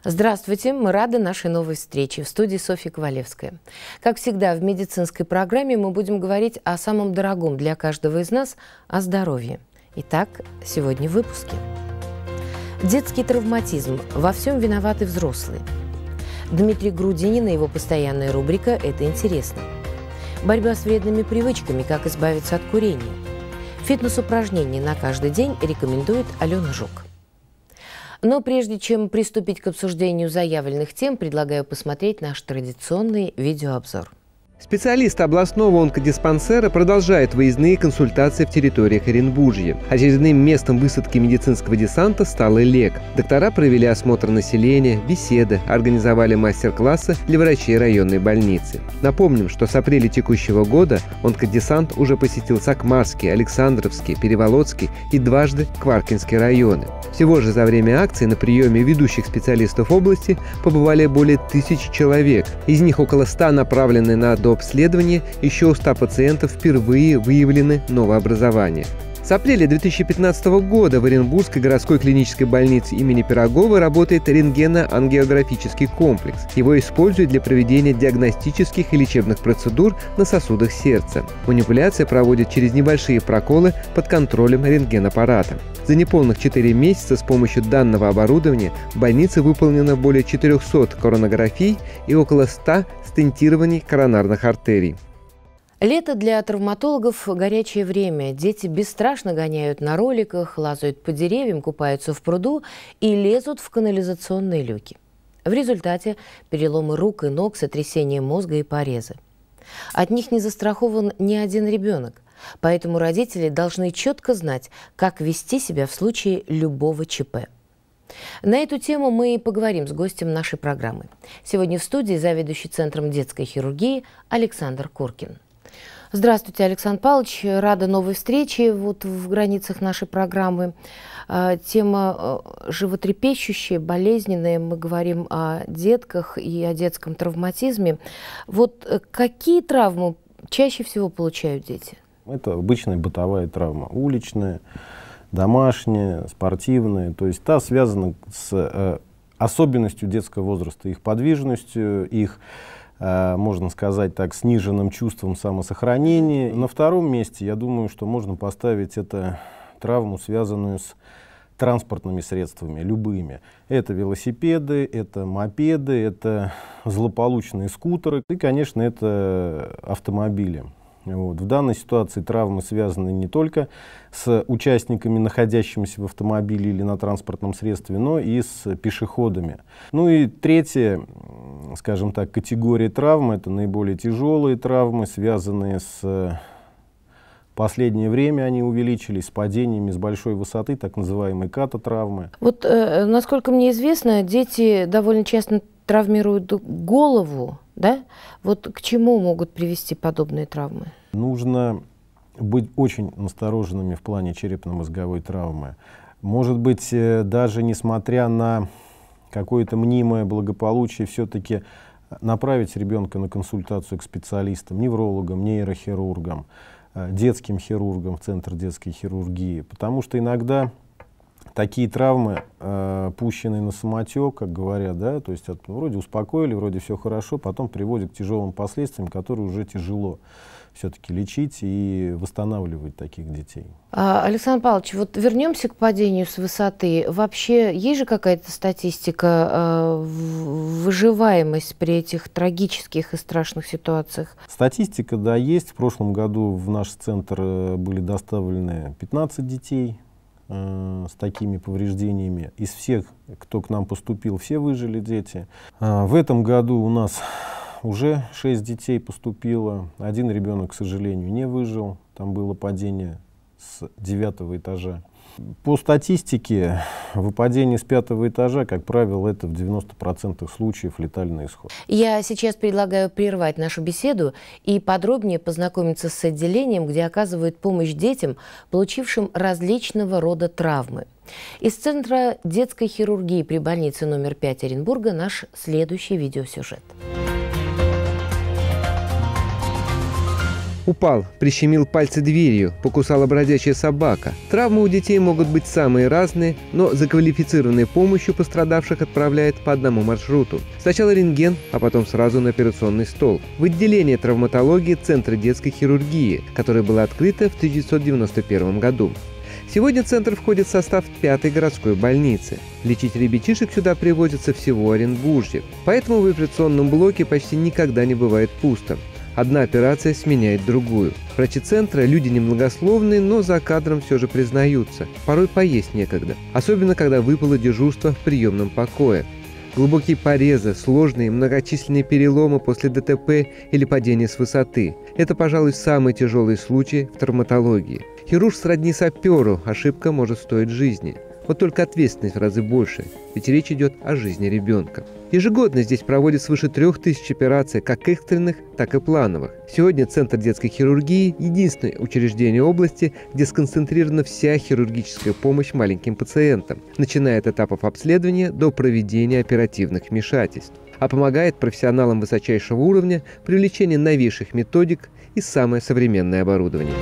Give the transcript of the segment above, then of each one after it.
Здравствуйте, мы рады нашей новой встрече. В студии Софья Ковалевская. Как всегда, в медицинской программе мы будем говорить о самом дорогом для каждого из нас – о здоровье. Итак, сегодня в выпуске. Детский травматизм. Во всем виноваты взрослые. Дмитрий Грудинин и его постоянная рубрика «Это интересно». Борьба с вредными привычками. Как избавиться от курения. Фитнес-упражнения на каждый день рекомендует Алена Жук. Но прежде чем приступить к обсуждению заявленных тем, предлагаю посмотреть наш традиционный видеообзор. Специалисты областного онкодиспансера продолжают выездные консультации в территориях Оренбуржья. Очередным местом высадки медицинского десанта стал ИЛЕК. Доктора провели осмотр населения, беседы, организовали мастер-классы для врачей районной больницы. Напомним, что с апреля текущего года онкодесант уже посетил Сакмарский, Александровский, Переволодский и дважды Кваркинский районы. Всего же за время акции на приеме ведущих специалистов области побывали более 1000 человек. Из них около 100 направлены на дообследование, еще у 100 пациентов впервые выявлены новообразования. С апреля 2015 года в Оренбургской городской клинической больнице имени Пирогова работает рентгено-ангиографический комплекс. Его используют для проведения диагностических и лечебных процедур на сосудах сердца. Манипуляция проводят через небольшие проколы под контролем рентгенаппарата. За неполных 4 месяца с помощью данного оборудования в больнице выполнено более 400 коронографий и около 100 стентирований коронарных артерий. Лето для травматологов – горячее время. Дети бесстрашно гоняют на роликах, лазают по деревьям, купаются в пруду и лезут в канализационные люки. В результате переломы рук и ног, сотрясение мозга и порезы. От них не застрахован ни один ребенок, поэтому родители должны четко знать, как вести себя в случае любого ЧП. На эту тему мы и поговорим с гостем нашей программы. Сегодня в студии заведующий Центром детской хирургии Александр Куркин. Здравствуйте, Александр Павлович. Рада новой встрече в границах нашей программы. Тема животрепещущая, болезненная. Мы говорим о детках и о детском травматизме. Какие травмы чаще всего получают дети? Это обычная бытовая травма. Уличная, домашняя, спортивная. То есть та связана с особенностью детского возраста, их подвижностью, их, можно сказать так, сниженным чувством самосохранения. На втором месте, я думаю, что можно поставить эту травму, связанную с транспортными средствами, любыми. Это велосипеды, это мопеды, это злополучные скутеры и, конечно, это автомобили. В данной ситуации травмы связаны не только с участниками, находящимися в автомобиле или на транспортном средстве, но и с пешеходами. Ну и третья, скажем так, категория травм — это наиболее тяжелые травмы, связанные с последнее время они увеличились с падениями с большой высоты, так называемые кататравмы. Насколько мне известно, дети довольно часто травмируют голову, да? К чему могут привести подобные травмы? Нужно быть очень настороженными в плане черепно-мозговой травмы. Может быть, даже несмотря на какое-то мнимое благополучие, все-таки направить ребенка на консультацию к специалистам, неврологам, нейрохирургам, детским хирургам в Центр детской хирургии, потому что иногда такие травмы, пущенные на самотек, как говорят, да, то есть вроде успокоили, вроде все хорошо, потом приводят к тяжелым последствиям, которые уже тяжело все-таки лечить и восстанавливать таких детей. Александр Павлович, вернемся к падению с высоты. Вообще, есть же какая-то статистика, выживаемость при этих трагических и страшных ситуациях? Статистика, да, есть. В прошлом году в наш центр были доставлены 15 детей с такими повреждениями. Из всех, кто к нам поступил, все выжили дети. В этом году у нас уже 6 детей поступило. Один ребенок, к сожалению, не выжил. Там было падение с 9-го этажа. По статистике, выпадение с 5-го этажа, как правило, это в 90% случаев летальный исход. Я сейчас предлагаю прервать нашу беседу и подробнее познакомиться с отделением, где оказывают помощь детям, получившим различного рода травмы. Из Центра детской хирургии при больнице номер 5 Оренбурга наш следующий видеосюжет. Упал, прищемил пальцы дверью, покусала бродячая собака. Травмы у детей могут быть самые разные, но за квалифицированной помощью пострадавших отправляют по одному маршруту. Сначала рентген, а потом сразу на операционный стол. В отделение травматологии Центра детской хирургии, которое было открыто в 1991 году. Сегодня центр входит в состав 5-й городской больницы. Лечить ребятишек сюда привозят со всего Оренбуржья. Поэтому в операционном блоке почти никогда не бывает пусто. Одна операция сменяет другую. Врачи центра – люди немногословные, но за кадром все же признаются. Порой поесть некогда. Особенно, когда выпало дежурство в приемном покое. Глубокие порезы, сложные многочисленные переломы после ДТП или падения с высоты – это, пожалуй, самый тяжелый случай в травматологии. Хирург сродни саперу, ошибка может стоить жизни. Вот только ответственность в разы больше, ведь речь идет о жизни ребенка. Ежегодно здесь проводят свыше 3000 операций, как экстренных, так и плановых. Сегодня Центр детской хирургии – единственное учреждение области, где сконцентрирована вся хирургическая помощь маленьким пациентам, начиная от этапов обследования до проведения оперативных вмешательств. А помогает профессионалам высочайшего уровня привлечение новейших методик и самое современное оборудование.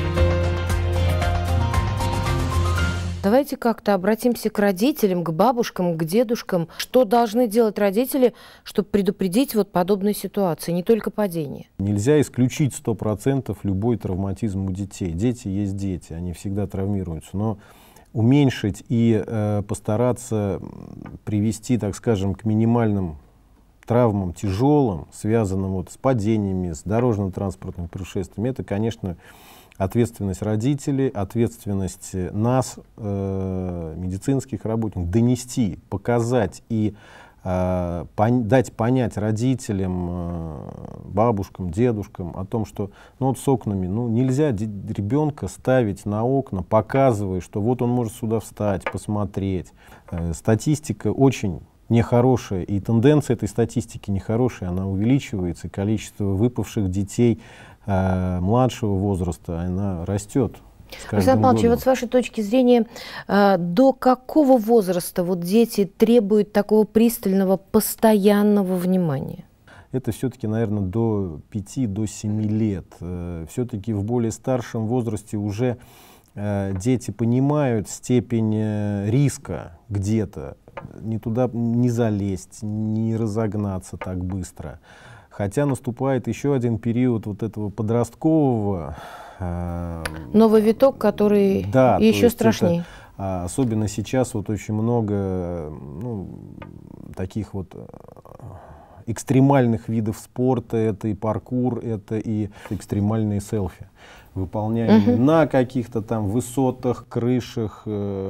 Давайте как-то обратимся к родителям, к бабушкам, к дедушкам. Что должны делать родители, чтобы предупредить вот подобные ситуации, не только падение? Нельзя исключить 100% любой травматизм у детей. Дети есть дети, они всегда травмируются. Но уменьшить и постараться привести, так скажем, к минимальным травмам, тяжелым, связанным вот с падениями, с дорожно-транспортными происшествиями, это, конечно, ответственность родителей, ответственность нас, медицинских работников, донести, показать и дать понять родителям, бабушкам, дедушкам о том, что ну, вот с окнами нельзя ребенка ставить на окна, показывая, что вот он может сюда встать, посмотреть. Статистика очень нехорошая, и тенденция этой статистики нехорошая, она увеличивается, и количество выпавших детей младшего возраста, она растет. Александр Павлович, вот с вашей точки зрения, до какого возраста вот дети требуют такого пристального, постоянного внимания? Это все-таки, наверное, до 5-7 лет. Все-таки в более старшем возрасте уже дети понимают степень риска где-то. Не туда не залезть, не разогнаться так быстро. Хотя наступает еще один период вот этого подросткового. Новый виток, который еще страшнее. Особенно сейчас вот очень много таких вот экстремальных видов спорта. Это и паркур, это и экстремальные селфи, выполняемые на каких-то там высотах, крышах,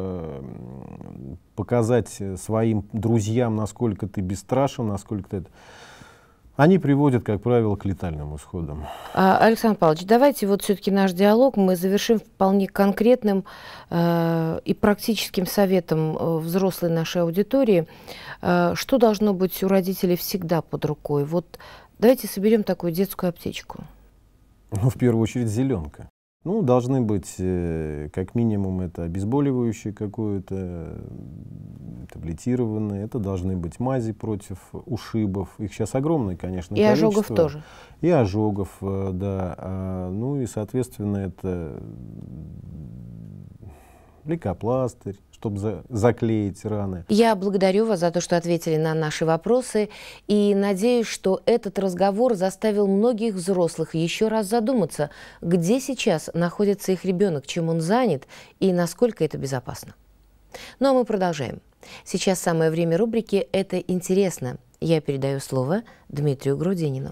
показать своим друзьям, насколько ты бесстрашен, насколько ты... Они приводят, как правило, к летальным исходам. Александр Павлович, давайте вот все-таки наш диалог мы завершим вполне конкретным и практическим советом взрослой нашей аудитории. Что должно быть у родителей всегда под рукой? Вот давайте соберем такую детскую аптечку. Ну, в первую очередь, зеленка. Ну, должны быть, как минимум, это обезболивающее какое-то, таблетированное. Это должны быть мази против ушибов. Их сейчас огромное, конечно, количество. И ожогов тоже. И ожогов, да. Ну и, соответственно, это лейкопластырь, чтобы заклеить раны. Я благодарю вас за то, что ответили на наши вопросы, и надеюсь, что этот разговор заставил многих взрослых еще раз задуматься, где сейчас находится их ребенок, чем он занят и насколько это безопасно. Ну а мы продолжаем. Сейчас самое время рубрики «Это интересно». Я передаю слово Дмитрию Грудинину.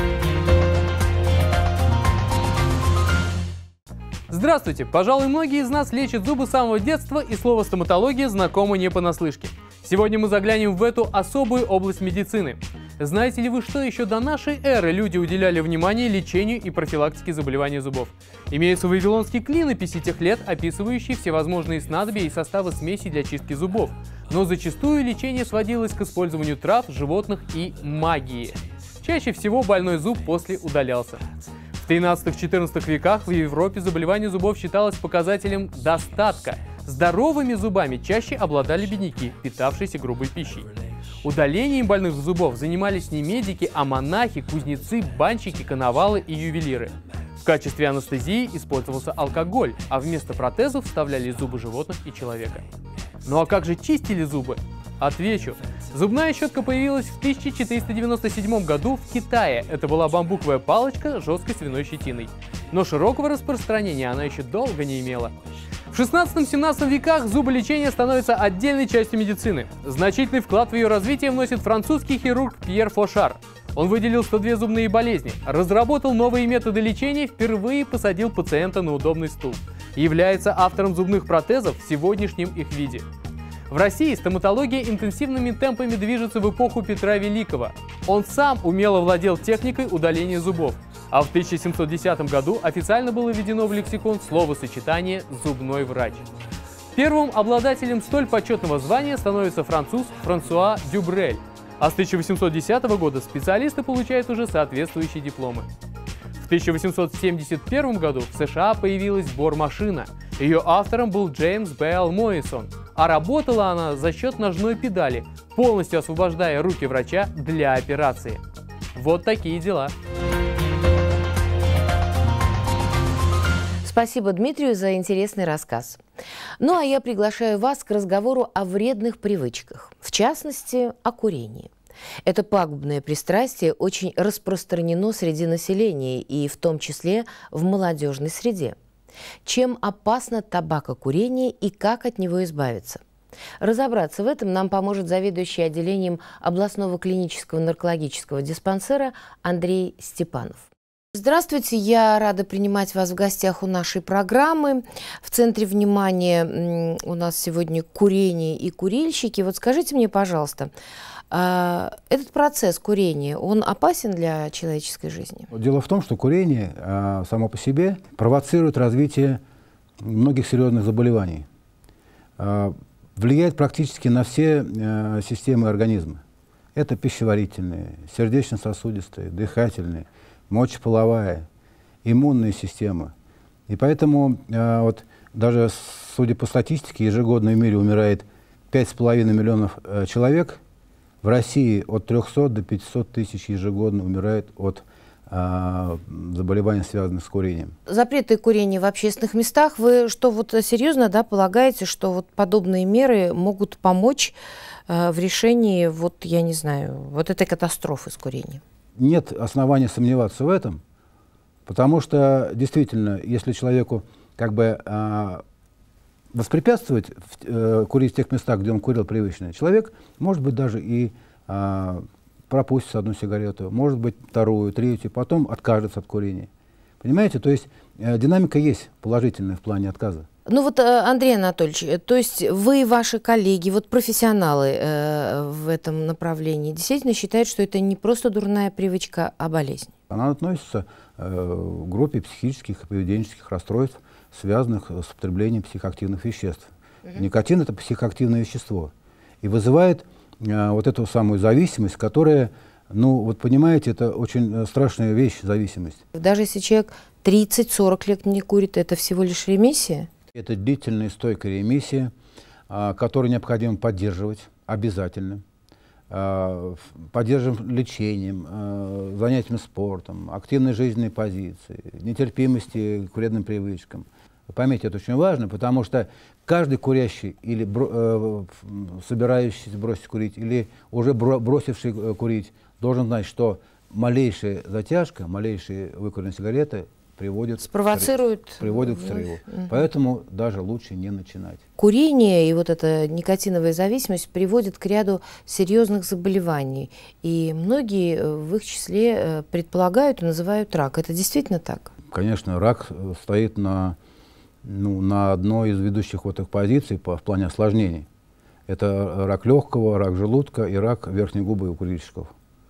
Здравствуйте! Пожалуй, многие из нас лечат зубы с самого детства, и слово «стоматология» знакомо не понаслышке. Сегодня мы заглянем в эту особую область медицины. Знаете ли вы, что еще до нашей эры люди уделяли внимание лечению и профилактике заболеваний зубов? Имеются вавилонские клинописи тех лет, описывающие всевозможные снадобья и составы смесей для чистки зубов. Но зачастую лечение сводилось к использованию трав, животных и магии. Чаще всего больной зуб после удалялся. В 13-14 веках в Европе заболевание зубов считалось показателем достатка. Здоровыми зубами чаще обладали бедняки, питавшиеся грубой пищей. Удалением больных зубов занимались не медики, а монахи, кузнецы, банщики, коновалы и ювелиры. В качестве анестезии использовался алкоголь, а вместо протезов вставляли зубы животных и человека. Ну а как же чистили зубы? Отвечу. Зубная щетка появилась в 1497 году в Китае. Это была бамбуковая палочка с жесткой свиной щетиной. Но широкого распространения она еще долго не имела. В 16-17 веках зуболечение становится отдельной частью медицины. Значительный вклад в ее развитие вносит французский хирург Пьер Фошар. Он выделил 102 зубные болезни, разработал новые методы лечения, впервые посадил пациента на удобный стул. Является автором зубных протезов в сегодняшнем их виде. В России стоматология интенсивными темпами движется в эпоху Петра Великого. Он сам умело владел техникой удаления зубов. А в 1710 году официально было введено в лексикон словосочетание «зубной врач». Первым обладателем столь почетного звания становится француз Франсуа Дюбрель. А с 1810 года специалисты получают уже соответствующие дипломы. В 1871 году в США появилась бормашина. Ее автором был Джеймс Бейл Моррисон, а работала она за счет ножной педали, полностью освобождая руки врача для операции. Вот такие дела. Спасибо Дмитрию за интересный рассказ. Ну а я приглашаю вас к разговору о вредных привычках, в частности, о курении. Это пагубное пристрастие очень распространено среди населения и в том числе в молодежной среде. Чем опасно табакокурение и как от него избавиться? Разобраться в этом нам поможет заведующий отделением областного клинического наркологического диспансера Андрей Степанов. Здравствуйте, я рада принимать вас в гостях у нашей программы. В центре внимания у нас сегодня курение и курильщики. Вот скажите мне, пожалуйста, этот процесс курения, он опасен для человеческой жизни? Дело в том, что курение само по себе провоцирует развитие многих серьезных заболеваний. Влияет практически на все системы организма. Это пищеварительные, сердечно-сосудистые, дыхательные, мочеполовая, иммунная система. И поэтому вот даже, судя по статистике, ежегодно в мире умирает 5,5 миллионов человек. В России от 300 до 500 тысяч ежегодно умирает от заболеваний, связанных с курением. Запреты курения в общественных местах, вы что, вот серьезно, да, полагаете, что вот подобные меры могут помочь в решении, вот, я не знаю, вот этой катастрофы с курением? Нет оснований сомневаться в этом, потому что действительно, если человеку как бы воспрепятствовать курить в тех местах, где он курил привычно, человек, может быть, даже и пропустит одну сигарету, может быть, вторую, третью, потом откажется от курения. Понимаете? То есть динамика есть положительная в плане отказа. Ну вот, Андрей Анатольевич, то есть вы и ваши коллеги, вот профессионалы в этом направлении, действительно считают, что это не просто дурная привычка, а болезнь? Она относится к группе психических и поведенческих расстройств, связанных с употреблением психоактивных веществ. Никотин – это психоактивное вещество. И вызывает вот эту самую зависимость, которая, ну вот понимаете, это очень страшная вещь, зависимость. Даже если человек 30-40 лет не курит, это всего лишь ремиссия? Это длительная стойкая ремиссия, которую необходимо поддерживать обязательно. Поддерживаем лечением, занятиями спортом, активной жизненной позиции, нетерпимости к вредным привычкам. Поймите, это очень важно, потому что каждый курящий или собирающийся бросить курить, или уже бросивший курить, должен знать, что малейшая затяжка, малейшие выкуренные сигареты приводит к срыву. Поэтому даже лучше не начинать. Курение и вот эта никотиновая зависимость приводит к ряду серьезных заболеваний. И многие в их числе предполагают и называют рак. Это действительно так? Конечно, рак стоит на одной из ведущих вот их позиций в плане осложнений. Это рак легкого, рак желудка и рак верхней губы у курильщиков.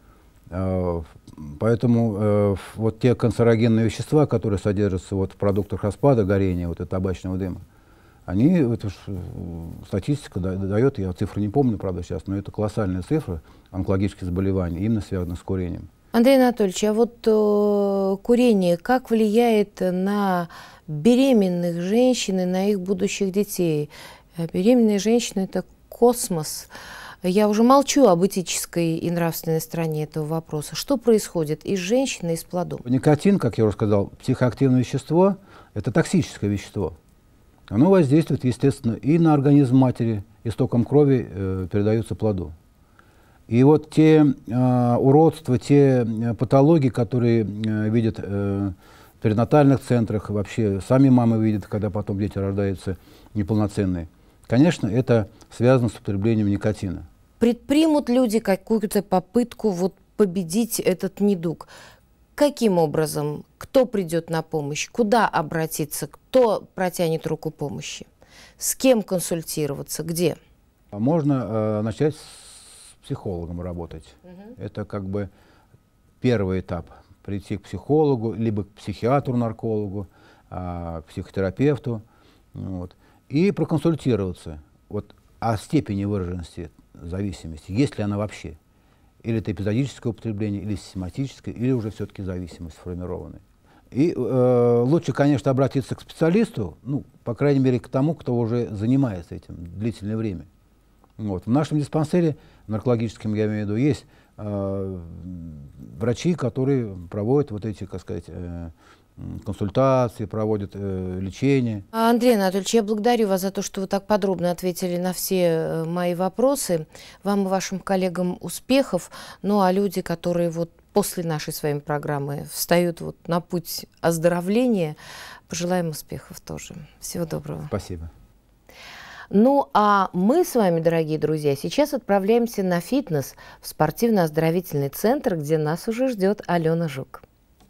Поэтому вот те канцерогенные вещества, которые содержатся вот в продуктах распада, горения, вот табачного дыма, они, это статистика дает, я цифры не помню, правда, сейчас, но это колоссальные цифры онкологических заболеваний, именно связанных с курением. Андрей Анатольевич, а вот курение как влияет на беременных женщин и на их будущих детей? Беременные женщины – это космос. Я уже молчу об этической и нравственной стороне этого вопроса. Что происходит и с женщиной, и с плодом? Никотин, как я уже сказал, психоактивное вещество, это токсическое вещество. Оно воздействует, естественно, и на организм матери, истоком крови передается плоду. И вот те уродства, те патологии, которые видят в перинатальных центрах, вообще сами мамы видят, когда потом дети рождаются неполноценные, конечно, это связано с употреблением никотина. Предпримут люди какую-то попытку вот победить этот недуг? Каким образом? Кто придет на помощь? Куда обратиться? Кто протянет руку помощи? С кем консультироваться? Где? Можно начать с психологом работать. Это как бы первый этап. Прийти к психологу, либо к психиатру-наркологу, психотерапевту, вот, и проконсультироваться вот, о степени выраженности зависимости, есть ли она вообще. Или это эпизодическое употребление, или систематическое, или уже все-таки зависимость сформированная. И лучше, конечно, обратиться к специалисту, ну, по крайней мере, к тому, кто уже занимается этим длительное время. Вот. В нашем диспансере, наркологическом, я имею в виду, есть врачи, которые проводят вот эти, как сказать, консультации, проводят лечение. Андрей Анатольевич, я благодарю вас за то, что вы так подробно ответили на все мои вопросы. Вам и вашим коллегам успехов. Ну а люди, которые вот после нашей с вами программы встают вот на путь оздоровления, пожелаем успехов тоже. Всего доброго. Спасибо. Ну а мы с вами, дорогие друзья, сейчас отправляемся на фитнес в спортивно-оздоровительный центр, где нас уже ждет Алена Жук.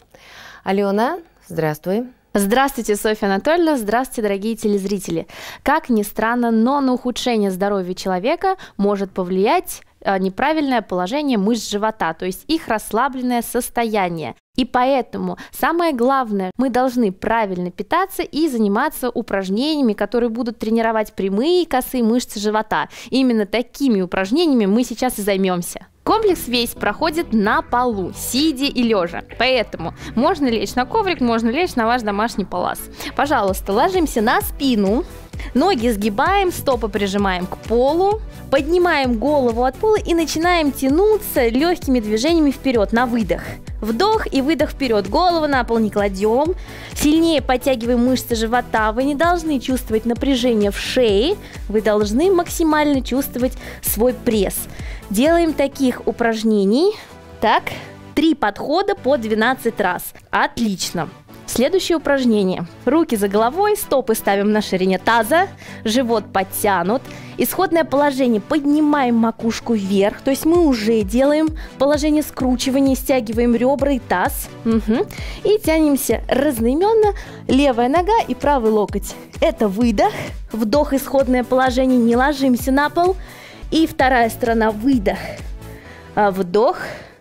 Алена, здравствуй. Здравствуйте, Софья Анатольевна, здравствуйте, дорогие телезрители. Как ни странно, но на ухудшение здоровья человека может повлиять неправильное положение мышц живота, то есть их расслабленное состояние. И поэтому самое главное, мы должны правильно питаться и заниматься упражнениями, которые будут тренировать прямые и косые мышцы живота. Именно такими упражнениями мы сейчас и займемся. Комплекс весь проходит на полу, сидя и лежа. Поэтому можно лечь на коврик, можно лечь на ваш домашний палас. Пожалуйста, ложимся на спину, ноги сгибаем, стопы прижимаем к полу, поднимаем голову от пола и начинаем тянуться легкими движениями вперед на выдох. Вдох и выдох вперед, голову на пол не кладем, сильнее подтягиваем мышцы живота, вы не должны чувствовать напряжение в шее, вы должны максимально чувствовать свой пресс. Делаем таких упражнений, так, 3 подхода по 12 раз, отлично. Следующее упражнение. Руки за головой, стопы ставим на ширине таза, живот подтянут. Исходное положение. Поднимаем макушку вверх, то есть мы уже делаем положение скручивания, стягиваем ребра и таз. И тянемся разноименно, левая нога и правый локоть. Это выдох, вдох, исходное положение, не ложимся на пол. И вторая сторона, выдох, вдох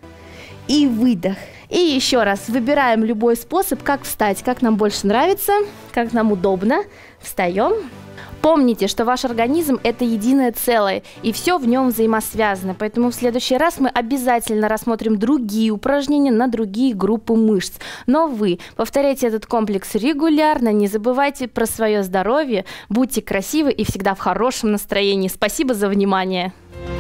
и выдох. И еще раз выбираем любой способ, как встать, как нам больше нравится, как нам удобно. Встаем. Помните, что ваш организм – это единое целое, и все в нем взаимосвязано. Поэтому в следующий раз мы обязательно рассмотрим другие упражнения на другие группы мышц. Но вы повторяйте этот комплекс регулярно, не забывайте про свое здоровье, будьте красивы и всегда в хорошем настроении. Спасибо за внимание.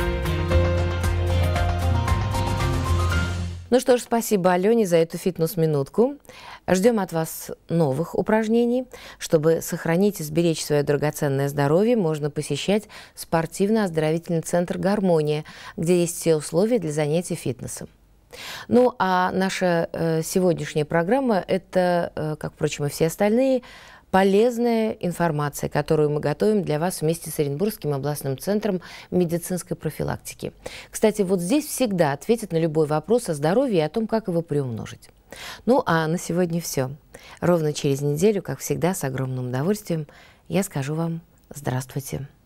Ну что ж, спасибо Алене за эту фитнес-минутку. Ждем от вас новых упражнений. Чтобы сохранить и сберечь свое драгоценное здоровье, можно посещать спортивно-оздоровительный центр «Гармония», где есть все условия для занятий фитнесом. Ну а наша сегодняшняя программа – это, как, впрочем, и все остальные, полезная информация, которую мы готовим для вас вместе с Оренбургским областным центром медицинской профилактики. Кстати, вот здесь всегда ответят на любой вопрос о здоровье и о том, как его приумножить. Ну, а на сегодня все. Ровно через неделю, как всегда, с огромным удовольствием я скажу вам здравствуйте.